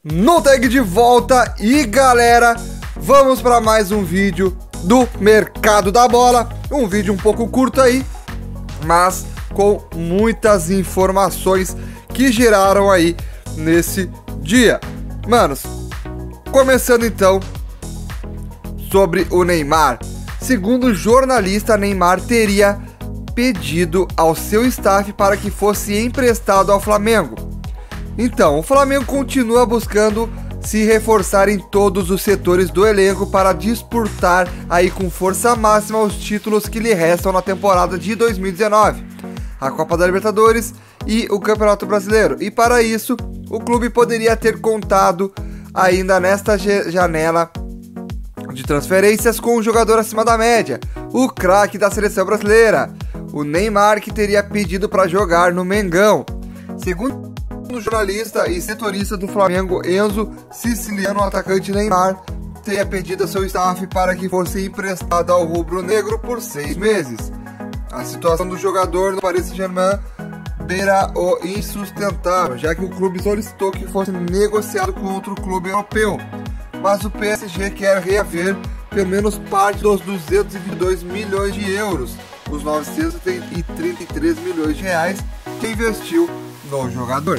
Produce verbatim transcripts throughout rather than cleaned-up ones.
no tag de volta e galera, vamos para mais um vídeo do mercado da bola, um vídeo um pouco curto aí, mas com muitas informações que geraram aí nesse dia. Manos, começando então sobre o Neymar. Segundo o jornalista, Neymar teria pedido ao seu staff para que fosse emprestado ao Flamengo. Então, o Flamengo continua buscando se reforçar em todos os setores do elenco para disputar aí com força máxima os títulos que lhe restam na temporada de dois mil e dezenove, a Copa da Libertadores e o Campeonato Brasileiro. E para isso, o clube poderia ter contado ainda nesta janela de transferências com um jogador acima da média, o craque da seleção brasileira, o Neymar, que teria pedido para jogar no Mengão. Segundo o jornalista e setorista do Flamengo, Enzo Siciliano, o atacante Neymar teria pedido ao seu staff para que fosse emprestado ao rubro-negro por seis meses. A situação do jogador no Paris Saint-Germain beira o insustentável, já que o clube solicitou que fosse negociado com outro clube europeu, mas o P S G quer reaver pelo menos parte dos duzentos e vinte e dois milhões de euros, os novecentos e trinta e três milhões de reais que investiu no jogador.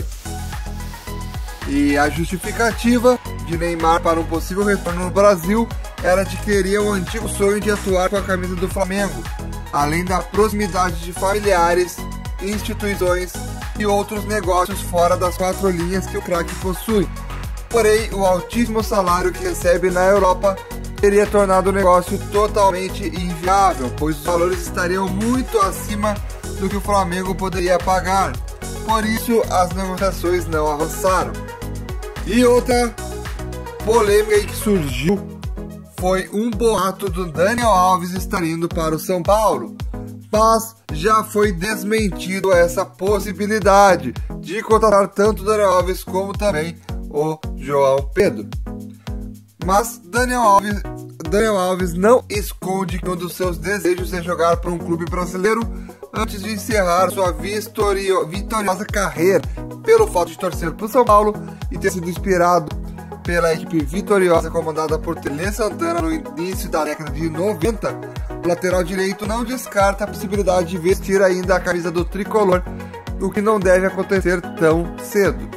E a justificativa de Neymar para um possível retorno no Brasil era de querer o antigo sonho de atuar com a camisa do Flamengo, além da proximidade de familiares, instituições e outros negócios fora das quatro linhas que o craque possui. Porém, o altíssimo salário que recebe na Europa teria tornado o negócio totalmente inviável, pois os valores estariam muito acima do que o Flamengo poderia pagar. Por isso, as negociações não avançaram. E outra polêmica que surgiu foi um boato do Daniel Alves estar indo para o São Paulo, mas já foi desmentido essa possibilidade de contratar tanto o Daniel Alves como também o João Pedro. Mas Daniel Alves, Daniel Alves não esconde que um dos seus desejos é jogar para um clube brasileiro antes de encerrar sua vistorio, vitoriosa carreira, pelo fato de torcer para o São Paulo e ter sido inspirado pela equipe vitoriosa comandada por Tele Santana no início da década de noventa. O lateral direito não descarta a possibilidade de vestir ainda a camisa do tricolor, o que não deve acontecer tão cedo.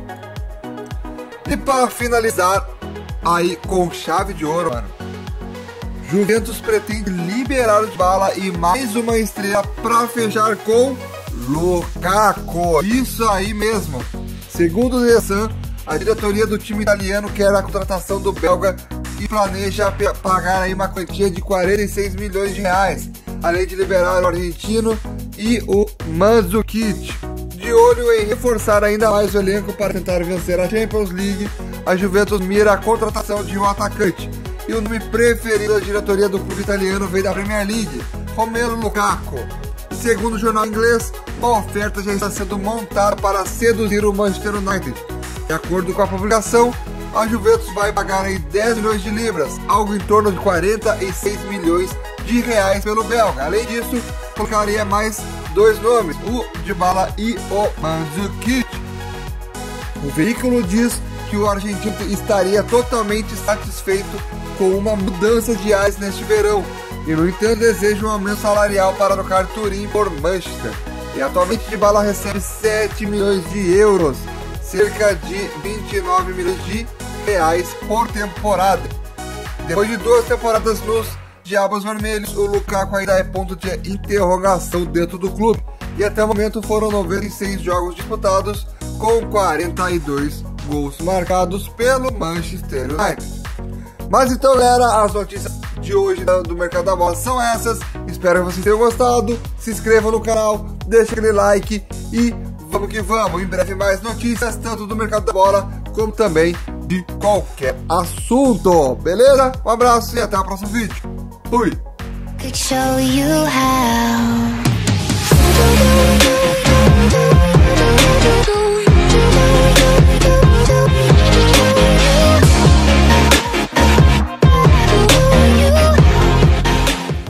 E para finalizar aí com chave de ouro, mano, Juventus pretende liberar o Dybala e mais uma estrela para fechar com Lukaku. Isso aí mesmo. Segundo o The Sun, a diretoria do time italiano quer a contratação do belga e planeja pagar aí uma quantia de quarenta e seis milhões de reais, além de liberar o argentino e o Mandzukic. De olho em reforçar ainda mais o elenco para tentar vencer a Champions League, a Juventus mira a contratação de um atacante. E o nome preferido da diretoria do clube italiano veio da Premier League, Romelu Lukaku. Segundo o jornal inglês, uma oferta já está sendo montada para seduzir o Manchester United. De acordo com a publicação, a Juventus vai pagar aí dez milhões de libras, algo em torno de quarenta e seis milhões de reais pelo belga. Além disso, colocaria mais dois nomes, o Dybala e o Mandzukic. O veículo diz que o argentino estaria totalmente satisfeito com uma mudança de ares neste verão e, no entanto, deseja um aumento salarial para trocar Turim por Manchester. E atualmente Dybala recebe sete milhões de euros, cerca de vinte e nove milhões de reais por temporada. Depois de duas temporadas nos Diabos Vermelhos, o Lukaku ainda é ponto de interrogação dentro do clube, e até o momento foram noventa e seis jogos disputados com quarenta e dois gols marcados pelo Manchester United. Mas então, galera, as notícias de hoje do Mercado da Bola são essas. Espero que vocês tenham gostado. Se inscrevam no canal, deixe aquele like e vamos que vamos. Em breve mais notícias, tanto do Mercado da Bola como também de qualquer assunto. Beleza? Um abraço e até o próximo vídeo. Fui!